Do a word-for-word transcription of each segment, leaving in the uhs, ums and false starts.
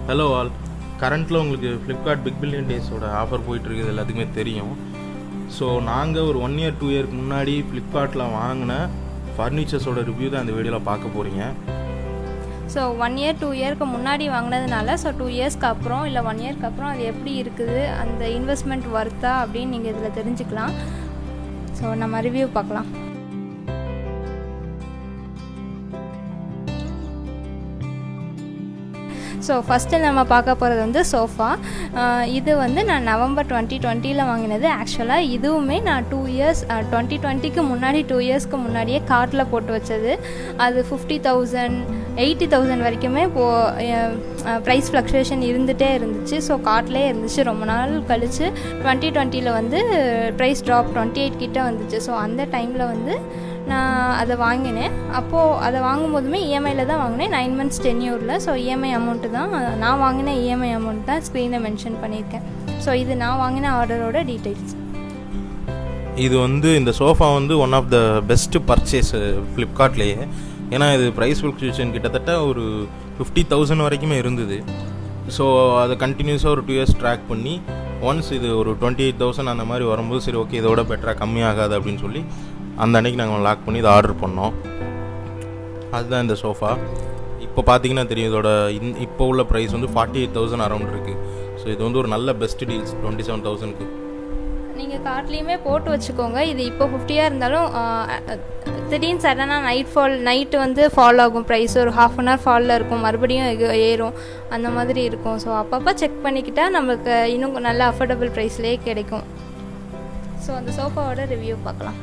Hello all. Currently உங்களுக்கு Flipkart Big Billion Days ஓட offer போயிட்டு இருக்குது எல்லாத்துக்குமே தெரியும். ஸோ நாங்கள் ஒரு ஒன் இயர் டூ இயர்க்கு முன்னாடி ஃப்ளிப்கார்ட்டில் வாங்கின ஃபர்னிச்சர்ஸோட ரிவ்யூ தான் இந்த வீடியோவில் பார்க்க போகிறீங்க. ஸோ ஒன் இயர் டூ இயர்க்கு முன்னாடி வாங்கினதுனால ஸோ டூ இயர்ஸ்க்கு அப்புறம் இல்லை ஒன் இயர்க்கு அப்புறம் அது எப்படி இருக்குது, அந்த இன்வெஸ்ட்மெண்ட் ஒர்த்தா அப்படின்னு நீங்கள் இதில் தெரிஞ்சுக்கலாம். ஸோ நம்ம ரிவ்யூ பார்க்கலாம். ஸோ ஃபஸ்ட்டு நம்ம பார்க்க போகிறது வந்து சோஃபா. இது வந்து நான் நவம்பர் டுவெண்ட்டி டுவெண்ட்டியில் வாங்கினது. ஆக்சுவலாக இதுவுமே நான் டூ இயர்ஸ் டுவெண்ட்டி டுவெண்ட்டிக்கு முன்னாடி டூ இயர்ஸ்க்கு முன்னாடியே கார்ட்டில் போட்டு வச்சது. அது ஃபிஃப்டி தௌசண்ட் எயிட்டி தௌசண்ட் வரைக்குமே இப்போது ப்ரைஸ் ஃப்ளக்சுவேஷன் இருந்துகிட்டே இருந்துச்சு. ஸோ கார்ட்லேயே இருந்துச்சு. ரொம்ப நாள் கழித்து டுவெண்ட்டி டுவெண்ட்டியில் வந்து ப்ரைஸ் ட்ராப் டுவெண்ட்டி எயிட் கிட்டே வந்துச்சு. ஸோ அந்த டைமில் வந்து நான் அதை வாங்கினேன். அப்போது அதை வாங்கும்போதுமே இஎம்ஐயில் தான் வாங்கினேன், நைன் மந்த்ஸ் டென்யூரில். ஸோ இஎம்ஐ அமௌண்ட்டு தான் நான் வாங்கின இஎம்ஐ அமௌண்ட் தான் ஸ்க்ரீனில் மென்ஷன் பண்ணியிருக்கேன். ஸோ இது நான் வாங்கின ஆர்டரோட டீட்டெயில்ஸ். இது வந்து இந்த சோஃபா வந்து one of the best purchase ஃப்ளிப்கார்ட்லேயே. ஏன்னா இது ப்ரைஸ் ஃப்ளக்சுவேஷன் கிட்டத்தட்ட ஒரு ஃபிஃப்டி தௌசண்ட் வரைக்குமே இருந்தது. ஸோ அதை கண்டினியூஸாக ஒரு டூ இயர்ஸ் ட்ராக் பண்ணி ஒன்ஸ் இது ஒரு டுவெண்ட்டி எயிட் தௌசண்ட் அந்த மாதிரி வரும்போது சரி ஓகே இதோட பெட்டராக கம்மியாகாது அப்படின்னு சொல்லி அந்த அன்றைக்கி நாங்கள் லாக் பண்ணி இதை ஆர்டர் பண்ணோம். அதுதான் இந்த சோஃபா. இப்போ பார்த்தீங்கன்னா தெரியும் இதோட இன் இப்போ உள்ள ப்ரைஸ் வந்து ஃபார்ட்டி எயிட் தௌசண்ட் அரௌண்ட் இருக்குது. ஸோ இது வந்து ஒரு நல்ல பெஸ்ட் டீல்ஸ் டுவெண்ட்டி செவன் தௌசண்ட்க்கு. நீங்கள் கார்ட்லேயுமே போட்டு வச்சுக்கோங்க. இது இப்போ ஃபிஃப்டியாக இருந்தாலும் திடீர்னு சடனாக நைட் ஃபால் நைட்டு வந்து ஃபால் ஆகும் ப்ரைஸ். ஒரு ஹாஃப் அன் ஹவர் ஃபாலில் இருக்கும், மறுபடியும் ஏறும், அந்த மாதிரி இருக்கும். ஸோ அப்பப்போ செக் பண்ணிக்கிட்டால் நமக்கு இன்னும் நல்ல அஃபோர்டபுள் ப்ரைஸ்லேயே கிடைக்கும். ஸோ அந்த சோஃபாவோட ரிவ்யூ பார்க்கலாம்.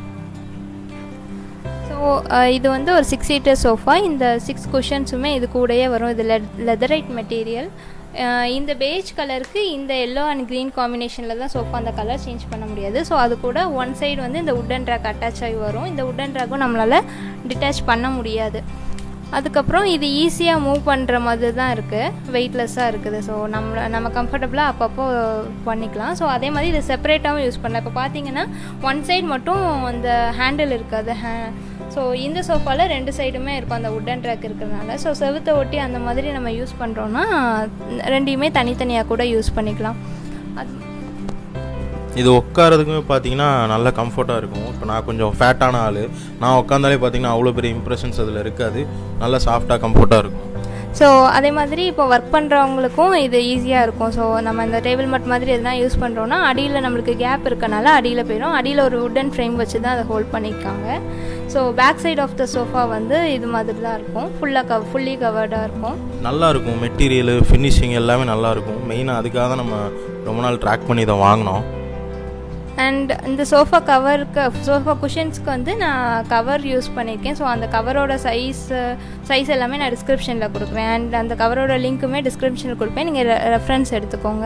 ஸோ இது வந்து ஒரு சிக்ஸ் சீட்டர் சோஃபா. இந்த சிக்ஸ் குஷன்ஸுமே இது கூடயே வரும். இது லெ லெதரைட் மெட்டீரியல். இந்த பேஜ் கலருக்கு இந்த எல்லோ அண்ட் க்ரீன் காம்பினேஷனில் தான் சோஃபா, அந்த கலர் சேஞ்ச் பண்ண முடியாது. ஸோ அது கூட ஒன் சைடு வந்து இந்த உட்டன் ட்ராக் அட்டாச் ஆகி வரும். இந்த உட்டன் ட்ராக்கும் நம்மளால் டிட்டாச் பண்ண முடியாது. அதுக்கப்புறம் இது ஈஸியாக மூவ் பண்ணுற மாதிரி தான் இருக்குது, வெயிட்லெஸ்ஸாக இருக்குது. ஸோ நம்ம நம்ம கம்ஃபர்டபுளாக அப்பப்போ பண்ணிக்கலாம். ஸோ அதே மாதிரி இது செப்பரேட்டாகவும் யூஸ் பண்ணலாம். இப்போ பார்த்தீங்கன்னா ஒன் சைடு மட்டும் அந்த ஹேண்டில் இருக்காது. ஹே ஸோ இந்த சோஃபாவில் ரெண்டு சைடுமே இருக்கும் அந்த உட்டன் ட்ராக் இருக்கிறதுனால. ஸோ செவுத்தை ஒட்டி அந்த மாதிரி நம்ம யூஸ் பண்ணுறோன்னா ரெண்டையுமே தனித்தனியாக கூட யூஸ் பண்ணிக்கலாம். அது இது உட்காரதுக்குமே பார்த்தீங்கன்னா நல்ல கம்ஃபர்ட்டாக இருக்கும். இப்போ நான் கொஞ்சம் ஃபேட்டான ஆள், நான் உட்காந்தாலே பார்த்தீங்கன்னா அவ்வளோ பெரிய இம்ப்ரெஷன்ஸ் அதில் இருக்காது. நல்லா சாஃப்டாக கம்ஃபர்ட்டாக இருக்கும். ஸோ அதே மாதிரி இப்போ ஒர்க் பண்ணுறவங்களுக்கும் இது ஈஸியாக இருக்கும். ஸோ நம்ம இந்த டேபிள் மேட் மாதிரி எதுனா யூஸ் பண்ணுறோன்னா அடியில் நம்மளுக்கு கேப் இருக்கனால அடியில் போயிடும். அடியில் ஒரு வுட்டன் ஃப்ரேம் வச்சு தான் அதை ஹோல்ட் பண்ணியிருக்காங்க. So back side of the sofa வந்து இது மாதிரி தான் இருக்கும். ஃபுல்லாக கவ் ஃபுல்லி கவர்டாக இருக்கும். நல்லாயிருக்கும். மெட்டீரியல் ஃபினிஷிங் எல்லாமே நல்லாயிருக்கும். மெயினாக அதுக்காக தான் நம்ம ரொம்ப நாள் ட்ராக் பண்ணி இதை வாங்கினோம். அண்ட் இந்த சோஃபா கவருக்கு சோஃபா குஷன்ஸ்க்கு வந்து நான் கவர் யூஸ் பண்ணியிருக்கேன். ஸோ அந்த கவரோட சைஸ் சைஸ் எல்லாமே நான் டிஸ்கிரிப்ஷனில் கொடுக்குறேன். அண்ட் அந்த கவரோட லிங்க்குமே டிஸ்கிரிப்ஷனில் கொடுப்பேன், நீங்கள் ரெஃபரன்ஸ் எடுத்துக்கோங்க.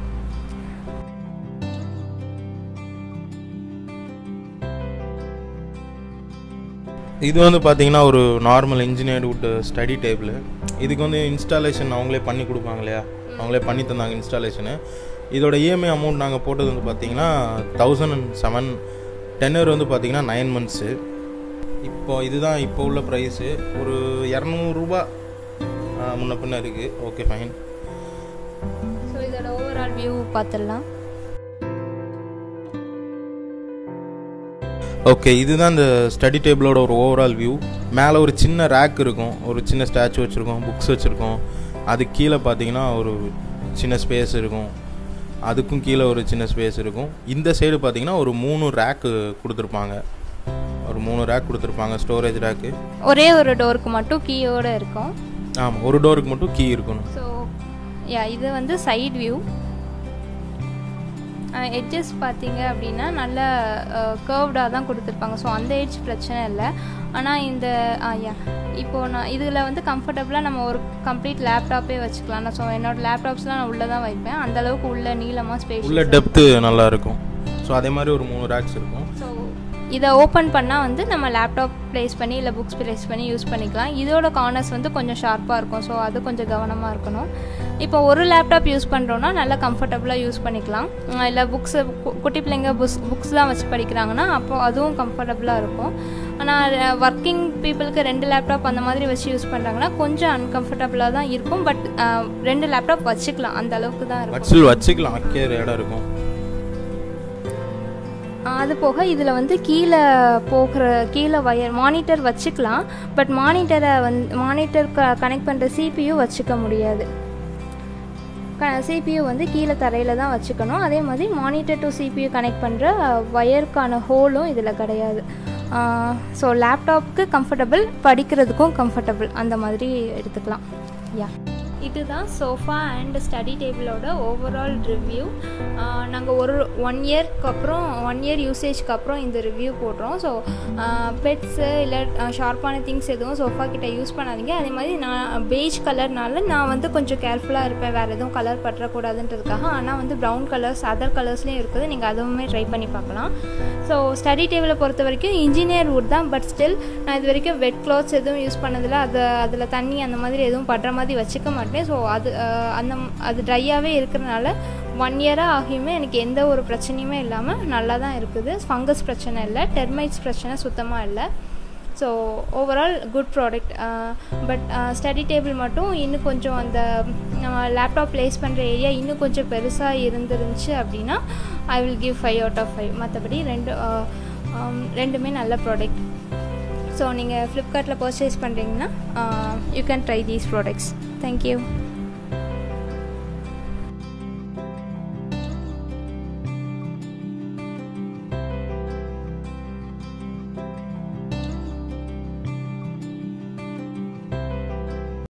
இது வந்து பார்த்தீங்கன்னா ஒரு normal engineered wood study table. இதுக்கு வந்து இன்ஸ்டாலேஷன் அவங்களே பண்ணி கொடுப்பாங்க இல்லையா, அவங்களே பண்ணி தந்தாங்க இன்ஸ்டாலேஷனு. இதோட இஎம்ஐ அமௌண்ட் நாங்கள் போட்டது வந்து பார்த்திங்கன்னா தௌசண்ட் அண்ட் செவன் டென்னர் வந்து பார்த்திங்கன்னா நைன் மந்த்ஸு. இப்போ இதுதான் இப்போ உள்ள ப்ரைஸு. ஒரு இரநூறுபா முன்ன பின்ன இருக்குது. Okay fine. ஸோ இதோட ஓவரால் வியூ பார்த்துடலாம். ஓகே, இதுதான் இந்த ஸ்டடி டேபிளோட ஒரு ஓவரால் வியூ. மேலே ஒரு சின்ன ரேக் இருக்கும், ஒரு சின்ன ஸ்டாச்சு வச்சுருக்கோம், புக்ஸ் வச்சுருக்கோம். அது கீழே பார்த்தீங்கன்னா ஒரு சின்ன ஸ்பேஸ் இருக்கும், அதுக்கும் கீழே ஒரு சின்ன ஸ்பேஸ் இருக்கும். இந்த சைடு பார்த்தீங்கன்னா ஒரு மூணு ரேக்கு கொடுத்துருப்பாங்க, ஒரு மூணு ரேக் கொடுத்துருப்பாங்க ஸ்டோரேஜ் ரேக்கு. ஒரே ஒரு டோருக்கு மட்டும் கீயோடு இருக்கும். ஆமாம், ஒரு டோருக்கு மட்டும் கீ இருக்கணும். ஸோ யா இது வந்து சைட் வியூ. எட்ஜஸ் பார்த்தீங்க அப்படின்னா நல்ல கர்வ்டாக தான் கொடுத்துருப்பாங்க. ஸோ அந்த எட்ஜ் பிரச்சனை இல்லை. ஆனால் இந்த யா இப்போது நான் இதில் வந்து கம்ஃபர்டபுளாக நம்ம ஒரு கம்ப்ளீட் லேப்டாப்பே வச்சுக்கலாம். நான் ஸோ என்னோடய லேப்டாப்ஸ்லாம் நான் உள்ளே தான் வைப்பேன். அந்தளவுக்கு உள்ள நீளமாக ஸ்பேஸ், உள்ள டெப்த்து நல்லாயிருக்கும். ஸோ அதே மாதிரி ஒரு மூணு ரேக்ஸ் இருக்கும். ஸோ இதை ஓப்பன் பண்ணால் வந்து நம்ம லேப்டாப் ப்ளேஸ் பண்ணி இல்லை புக்ஸ் ப்ளேஸ் பண்ணி யூஸ் பண்ணிக்கலாம். இதோட கார்னர்ஸ் வந்து கொஞ்சம் ஷார்ப்பாக இருக்கும். ஸோ அது கொஞ்சம் கவனமாக இருக்கணும். இப்போ ஒரு லேப்டாப் யூஸ் பண்ணுறோன்னா நல்லா கம்ஃபர்டபுளாக யூஸ் பண்ணிக்கலாம். இல்லை புக்ஸு குட்டி பிள்ளைங்க புக்ஸ் புக்ஸ்லாம் வச்சு படிக்கிறாங்கன்னா அப்போது அதுவும் கம்ஃபர்டபுளாக இருக்கும். நான் ஒர்க்கிங் பீப்புளுக்கு ரெண்டு லேப்டாப் அந்த மாதிரி வச்சு யூஸ் பண்ணுறாங்கன்னா கொஞ்சம் அன்கம்ஃபர்டபுளாக தான் இருக்கும். பட் ரெண்டு லேப்டாப் வச்சுக்கலாம், அந்த அளவுக்கு தான் இருக்கும். வச்சுக்கலாம், வைக்கிற இடம் இருக்கும். அது போக இதில் வந்து கீழே போகிற கீழே வயர் மானிட்டர் வச்சுக்கலாம். பட் மானிட்டரை வந்து மானிட்டர் க கனெக்ட் பண்ணுற சிபியூ வச்சுக்க முடியாது. க சிபியூ வந்து கீழே தரையில் தான் வச்சுக்கணும். அதே மாதிரி மானிட்டர் டு சிபியூ கனெக்ட் பண்ணுற வயருக்கான ஹோலும் இதில் கிடையாது. ஸோ லேப்டாப்புக்கு கம்ஃபர்டபுள், படிக்கிறதுக்கும் கம்ஃபர்டபுள், அந்த மாதிரி எடுத்துக்கலாம். யா, இதுதான் சோஃபா அண்ட் ஸ்டடி டேபிளோட ஓவரால் ரிவ்யூ. நாங்கள் ஒரு ஒன் இயர்க்கு அப்புறம் ஒன் இயர் யூசேஜ்க்கு அப்புறம் இந்த ரிவ்யூ போடுறோம். ஸோ பெட்ஸு இல்லை ஷார்ப்பான திங்ஸ் எதுவும் சோஃபா கிட்ட யூஸ் பண்ணாதீங்க. அதே மாதிரி நான் பெய்ஜ் கலர்னால நான் வந்து கொஞ்சம் கேர்ஃபுல்லாக இருப்பேன், வேறு எதுவும் கலர் பற்றக்கூடாதுன்றதுக்காக. ஆனால் வந்து ப்ரௌன் கலர்ஸ் அதர் கலர்ஸ்லேயும் இருக்குது, நீங்கள் அதுவுமே ட்ரை பண்ணி பார்க்கலாம். ஸோ ஸ்டடி டேபிளை பொறுத்த வரைக்கும் இன்ஜினியர் வுட் தான். பட் ஸ்டில் நான் இது வரைக்கும் வெட் க்ளாத்ஸ் எதுவும் யூஸ் பண்ணதில்லை. அது அதில் தண்ணி அந்த மாதிரி எதுவும் படுற மாதிரி வச்சுக்க மாட்டேன். ஸோ அது அந்த அது ட்ரையாகவே இருக்கிறனால ஒன் இயராக ஆகியுமே எனக்கு எந்த ஒரு பிரச்சனையுமே இல்லாமல் நல்லா தான் இருக்குது. ஃபங்கஸ் பிரச்சனை இல்லை, டெர்மைட்ஸ் பிரச்சனை சுத்தமாக இல்லை. So overall good product. But study table மட்டும் இன்னும் கொஞ்சம் அந்த நம்ம லேப்டாப் ப்ளேஸ் பண்ணுற ஏரியா இன்னும் கொஞ்சம் பெருசாக இருந்துருந்துச்சு அப்படின்னா I will give five out of five. மற்றபடி ரெண்டு ரெண்டுமே நல்ல ப்ராடக்ட். ஸோ நீங்கள் ஃப்ளிப்கார்ட்டில் பர்ச்சேஸ் பண்ணுறீங்கன்னா you can try these products. Thank you.